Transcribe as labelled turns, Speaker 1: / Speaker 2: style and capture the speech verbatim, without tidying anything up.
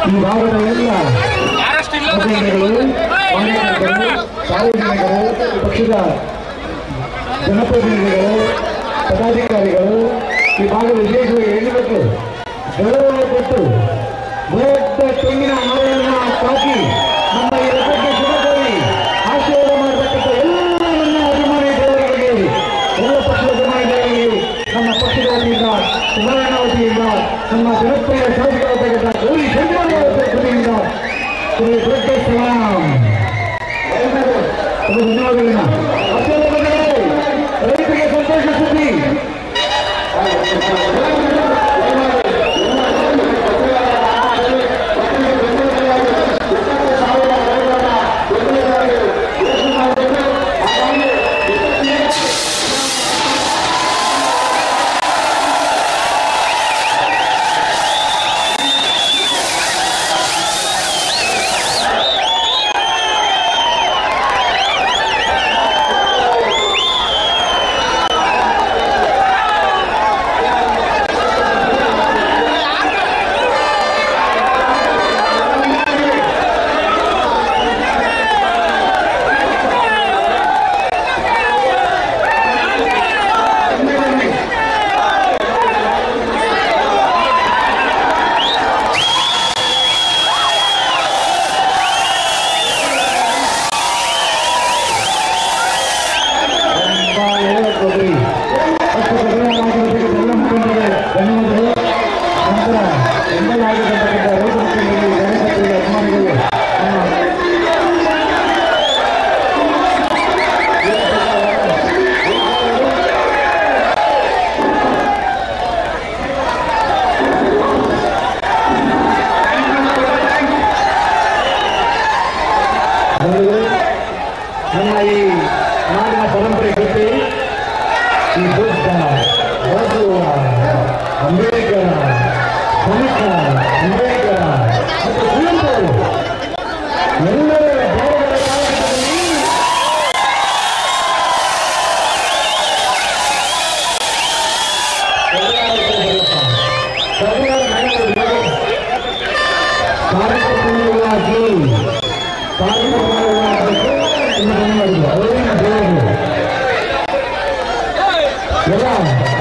Speaker 1: ಈ ಭಾಗದ ಎಲ್ಲ ಪ್ರತಿನಿಧಿಗಳು, ಮಾನ್ಯಗಳು, ಸಾರ್ವಜನಿಕರು, ಪಕ್ಷದ ಜನಪ್ರತಿನಿಧಿಗಳು, ಪದಾಧಿಕಾರಿಗಳು ಈ ಭಾಗದ ವಿಶೇಷವಾಗಿ ಹೆಣ್ಣುಮಕ್ಕಳು ಗೌರವ ಕೊಟ್ಟು ದೊಡ್ಡ ತೆಂಗಿನ ಮರವನ್ನು ಹಾಕಿ ನಮ್ಮ ಈ ರಥಕ್ಕೆ ಶುಭ ಕೋರಿ ಆಶೀರ್ವಾದ ಮಾಡತಕ್ಕಂಥ ಎಲ್ಲರನ್ನ ಅಭಿಮಾನಿಗಳಿಗೆ ಎಲ್ಲ ಪಕ್ಷದ ಅಭಿಮಾನಿಗಳಿಗೆ ನಮ್ಮ ಪಕ್ಷದ ವತಿಯಿಂದ ಸುವರ್ಣ ವತಿಯಿಂದ ನಮ್ಮ ಜನಪ್ರಿಯ ಶಾಸಕರಾದ ಗೌರಿ ಶಂಕರ್ ವತಿಯಿಂದ ದೊಡ್ಡ ಸಲಾಂ ಧನ್ಯವಾದಗಳನ್ನ ರೈತರಿಗೆ ಸಂತೋಷ ಸುದ್ದಿ. ನಮ್ಮ ಈ ನಾಡಿನ ಪರಂಪರೆ ಜೊತೆ ಈ ಬುದ್ಧ, ಬಸವ, ಅಂಬೇಡ್ಕರ್, ಕನಕ, ಅಂಬೇಡ್ಕರ್ ಮತ್ತು ಕುವೆಂಪು ಎಲ್ಲರ ಭಾವಗಳ ಕಾಲಘಟ್ಟದಲ್ಲಿ ಕಾರ್ಯಕ್ರಮವಾಗಿ ಕಾರ್ಯಕ್ರಮವಾಗಿ ಎಲ್ಲ